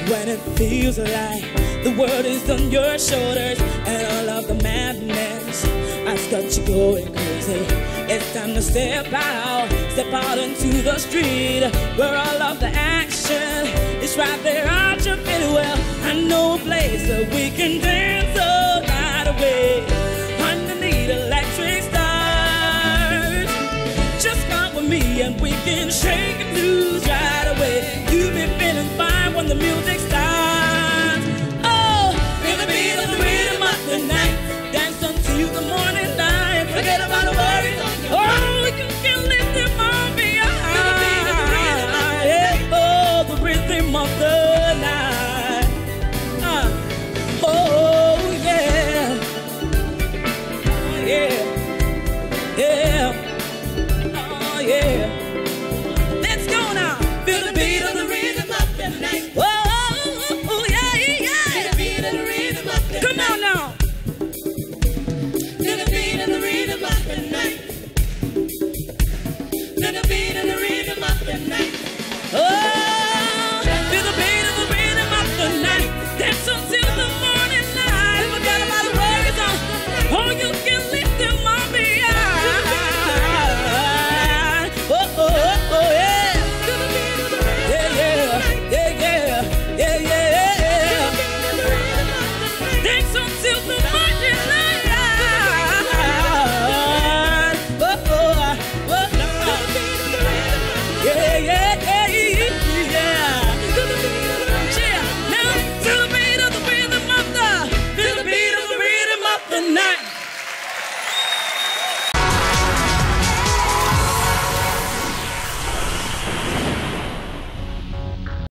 when it feels like the world is on your shoulders and all of the madness has got you going crazy. It's time to step out into the street where all of the action is right there at your feet. Well, I know a place that we can dance all night away underneath electric stars. Just come with me and we can shake